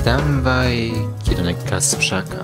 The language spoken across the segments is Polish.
Tramwaj, kierunek Kasprzaka.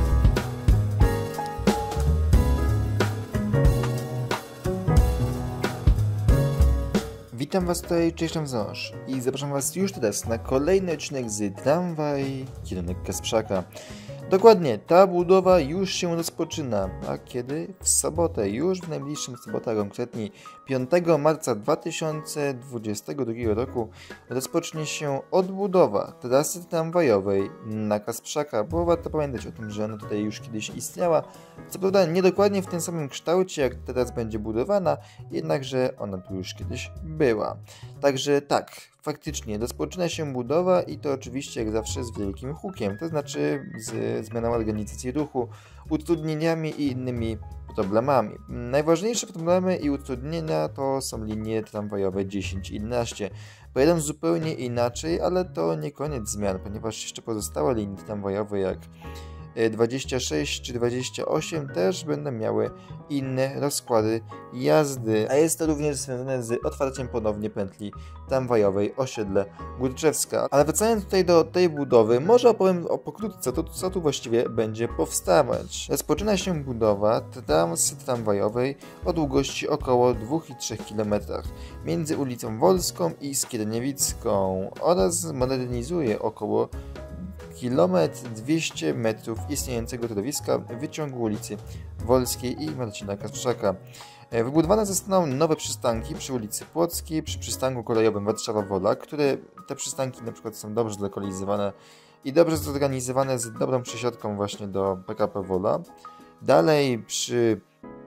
Witam Was tutaj, cześć Wzosz i zapraszam Was już teraz na kolejny odcinek z Tramwaj, kierunek Kasprzaka. Dokładnie, ta budowa już się rozpoczyna, a kiedy? W sobotę, już w najbliższym sobotę, konkretnie 5 marca 2022 roku rozpocznie się odbudowa trasy tramwajowej na Kasprzaka, bo warto pamiętać o tym, że ona tutaj już kiedyś istniała, co prawda nie dokładnie w tym samym kształcie, jak teraz będzie budowana, jednakże ona tu już kiedyś była. Także tak, faktycznie rozpoczyna się budowa i to oczywiście jak zawsze z wielkim hukiem, to znaczy z zmianą organizacji ruchu, utrudnieniami i innymi problemami. Najważniejsze problemy i utrudnienia to są linie tramwajowe 10 i 11. Pojadą zupełnie inaczej, ale to nie koniec zmian, ponieważ jeszcze pozostałe linie tramwajowe jak 26 czy 28 też będą miały inne rozkłady jazdy, a jest to również związane z otwarciem ponownie pętli tramwajowej osiedle Górczewska. Ale wracając tutaj do tej budowy, może opowiem pokrótce co tu właściwie będzie powstawać. Rozpoczyna się budowa trasy tramwajowej o długości około 2,3 km między ulicą Wolską i Skierniewicką oraz modernizuje około 200 metrów istniejącego torowiska wyciągu ulicy Wolskiej i Marcina Kasprzaka. Wybudowane zostaną nowe przystanki przy ulicy Płockiej, przy przystanku kolejowym Warszawa-Wola, które te przystanki na przykład są dobrze zlokalizowane i dobrze zorganizowane z dobrą przesiadką właśnie do PKP Wola. Dalej przy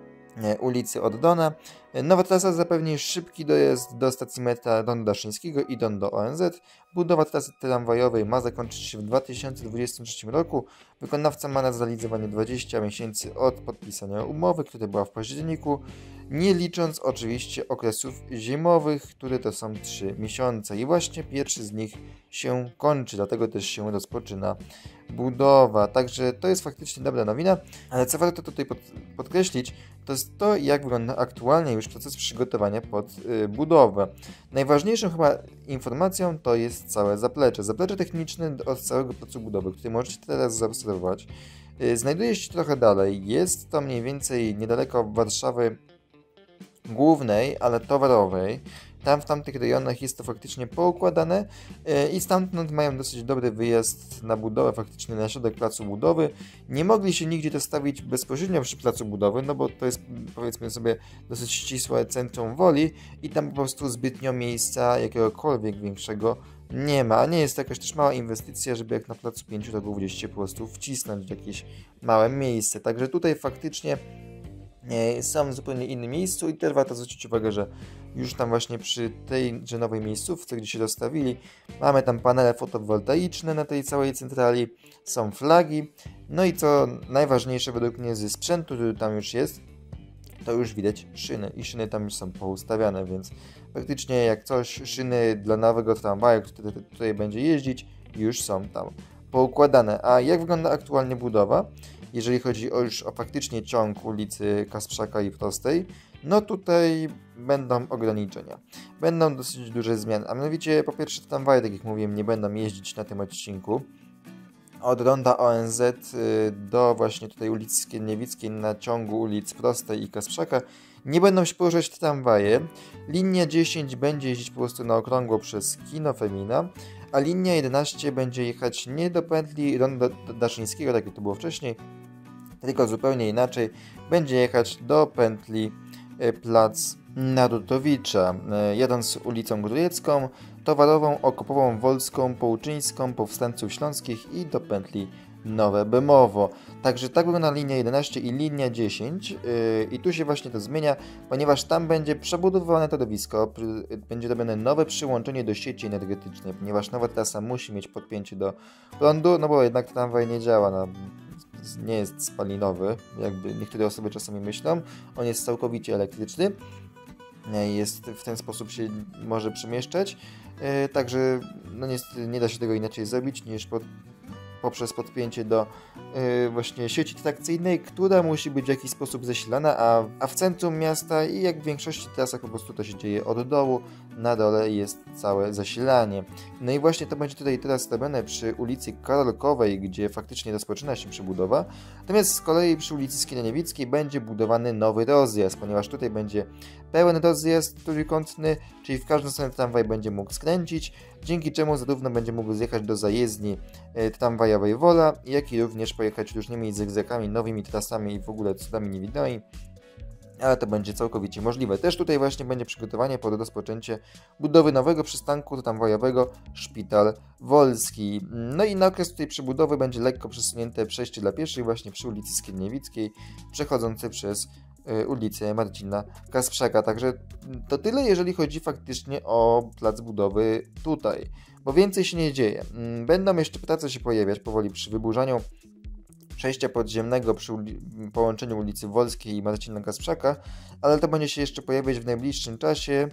ulicy Oddona nowa trasa zapewni szybki dojazd do stacji metra Ronda Daszyńskiego i Don do ONZ. Budowa trasy tramwajowej ma zakończyć się w 2023 roku. Wykonawca ma na zrealizowanie 20 miesięcy od podpisania umowy, która była w październiku, nie licząc oczywiście okresów zimowych, które to są 3 miesiące. I właśnie pierwszy z nich się kończy, dlatego też się rozpoczyna budowa. Także to jest faktycznie dobra nowina, ale co warto tutaj podkreślić, to jest to, jak wygląda aktualnie już proces przygotowania pod budowę. Najważniejszą chyba informacją to jest całe zaplecze. Zaplecze techniczne od całego procesu budowy, który możecie teraz zaobserwować, znajduje się trochę dalej. Jest to mniej więcej niedaleko Warszawy głównej, ale towarowej. Tam w tamtych rejonach jest to faktycznie poukładane i stamtąd mają dosyć dobry wyjazd na budowę, faktycznie na środek placu budowy. Nie mogli się nigdzie dostawić bezpośrednio przy placu budowy, no bo to jest, powiedzmy sobie, dosyć ścisłe centrum Woli i tam po prostu zbytnio miejsca jakiegokolwiek większego nie ma. A nie jest to jakaś też mała inwestycja, żeby jak na placu 5 rogów gdzieś się po prostu wcisnąć w jakieś małe miejsce. Także tutaj faktycznie są w zupełnie innym miejscu i też warto zwrócić uwagę, że już tam właśnie przy tejże nowej miejscówce, gdzie się dostawili, mamy tam panele fotowoltaiczne na tej całej centrali, są flagi, no i co najważniejsze według mnie ze sprzętu, który tam już jest, to już widać szyny i szyny tam już są poustawiane, więc praktycznie jak coś, szyny dla nowego tramwaju, który tutaj będzie jeździć, już są tam poukładane. A jak wygląda aktualnie budowa? Jeżeli chodzi już o faktycznie ciąg ulicy Kasprzaka i Prostej, no tutaj będą ograniczenia. Będą dosyć duże zmiany, a mianowicie po pierwsze tramwaje, tak jak mówiłem, nie będą jeździć na tym odcinku. Od ronda ONZ do właśnie tutaj ulicy Skierniewickiej na ciągu ulic Prostej i Kasprzaka nie będą się poruszać tramwaje. Linia 10 będzie jeździć po prostu na okrągło przez Kino Femina, a linia 11 będzie jechać nie do pętli Ronda Daszyńskiego, tak jak to było wcześniej, tylko zupełnie inaczej. Będzie jechać do pętli Plac Narutowicza, jadąc ulicą Grójecką, Towarową, Okopową, Wolską, Połczyńską, Powstańców Śląskich i do pętli Nowe Bemowo. Także tak wygląda linia 11 i linia 10 i tu się właśnie to zmienia, ponieważ tam będzie przebudowane torowisko, będzie robione nowe przyłączenie do sieci energetycznej, ponieważ nowa trasa musi mieć podpięcie do prądu, no bo jednak tramwaj nie działa nie jest spalinowy, jakby niektóre osoby czasami myślą, on jest całkowicie elektryczny, jest w ten sposób się może przemieszczać, także no niestety nie da się tego inaczej zrobić niż poprzez podpięcie do właśnie sieci trakcyjnej, która musi być w jakiś sposób zasilana, a w centrum miasta i jak w większości trasach po prostu to się dzieje od dołu, na dole jest całe zasilanie. No i właśnie to będzie tutaj teraz robione przy ulicy Karolkowej, gdzie faktycznie rozpoczyna się przebudowa. Natomiast z kolei przy ulicy Skierniewickiej będzie budowany nowy rozjazd, ponieważ tutaj będzie pełen rozjazd trójkątny, czyli w każdą stronę tramwaj będzie mógł skręcić, dzięki czemu zarówno będzie mógł zjechać do zajezdni tramwajowej Wola, jak i również pojechać różnymi zygzakami, nowymi trasami i w ogóle cudami niewidomi. Ale to będzie całkowicie możliwe. Też tutaj właśnie będzie przygotowanie pod rozpoczęcie budowy nowego przystanku tramwajowego Szpital Wolski. No i na okres tej przebudowy będzie lekko przesunięte przejście dla pieszych właśnie przy ulicy Skierniewickiej, przechodzące przez ulicę Marcina Kasprzaka. Także to tyle, jeżeli chodzi faktycznie o plac budowy tutaj, bo więcej się nie dzieje. Będą jeszcze prace się pojawiać powoli przy wyburzaniu przejścia podziemnego przy połączeniu ulicy Wolskiej i Marcina Kasprzaka, ale to będzie się jeszcze pojawiać w najbliższym czasie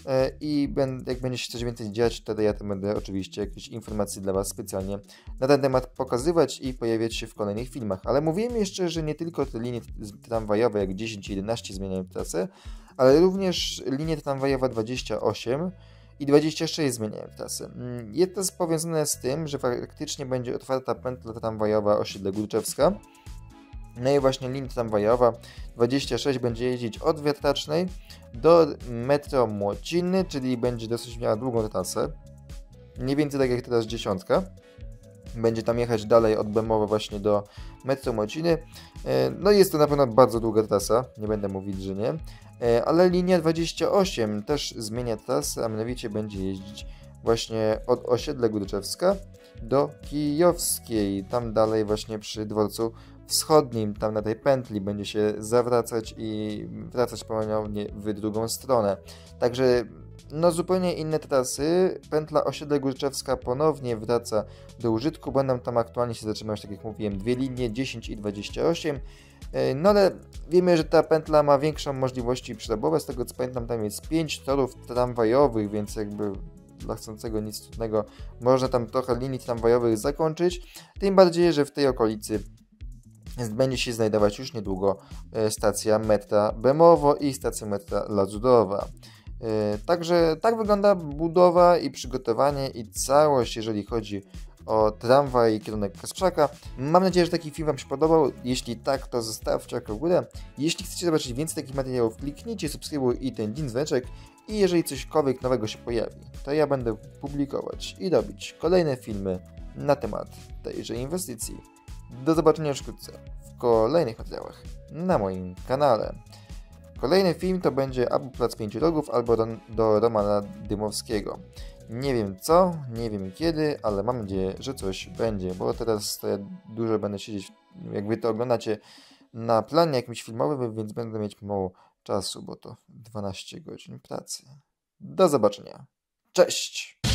i jak będzie się coś więcej dziać, wtedy ja to będę oczywiście jakieś informacje dla Was specjalnie na ten temat pokazywać i pojawiać się w kolejnych filmach. Ale mówiłem jeszcze, że nie tylko te linie tramwajowe jak 10 i 11 zmieniają trasę, ale również linie tramwajowa 28 i 26 zmieniają trasę. Jest to powiązane z tym, że faktycznie będzie otwarta pętla tramwajowa osiedle Górczewska. No i właśnie linia tramwajowa 26 będzie jeździć od Wiatracznej do metro Młociny, czyli będzie dosyć miała długą trasę. Mniej więcej tak jak teraz 10. Będzie tam jechać dalej od Bemowa właśnie do metro Młociny. No jest to na pewno bardzo długa trasa, nie będę mówić, że nie. Ale linia 28 też zmienia trasę, a mianowicie będzie jeździć właśnie od osiedla Górczewska do Kijowskiej. Tam dalej właśnie przy dworcu wschodnim, tam na tej pętli będzie się zawracać i wracać ponownie w drugą stronę. Także no zupełnie inne trasy. Pętla osiedla Górczewska ponownie wraca do użytku. Będą tam aktualnie się zatrzymać, tak jak mówiłem, dwie linie 10 i 28. No ale wiemy, że ta pętla ma większą możliwości przerobowe. Z tego co pamiętam, tam jest 5 torów tramwajowych, więc jakby dla chcącego nic trudnego można tam trochę linii tramwajowych zakończyć. Tym bardziej, że w tej okolicy będzie się znajdować już niedługo stacja metra Bemowo i stacja metra Lazurowa. Także tak wygląda budowa i przygotowanie i całość, jeżeli chodzi o tramwaj i kierunek Kasprzaka. Mam nadzieję, że taki film Wam się podobał. Jeśli tak, to zostawcie łapkę w górę. Jeśli chcecie zobaczyć więcej takich materiałów, kliknijcie subskrybuj i ten dzwoneczek. I jeżeli cośkolwiek nowego się pojawi, to ja będę publikować i robić kolejne filmy na temat tejże inwestycji. Do zobaczenia już wkrótce w kolejnych materiałach na moim kanale. Kolejny film to będzie albo Plac Pięciu Rogów, albo do Romana Dymowskiego. Nie wiem co, nie wiem kiedy, ale mam nadzieję, że coś będzie, bo teraz to ja dużo będę siedzieć, jak Wy to oglądacie, na planie jakimś filmowym, więc będę mieć mało czasu, bo to 12 godzin pracy. Do zobaczenia. Cześć!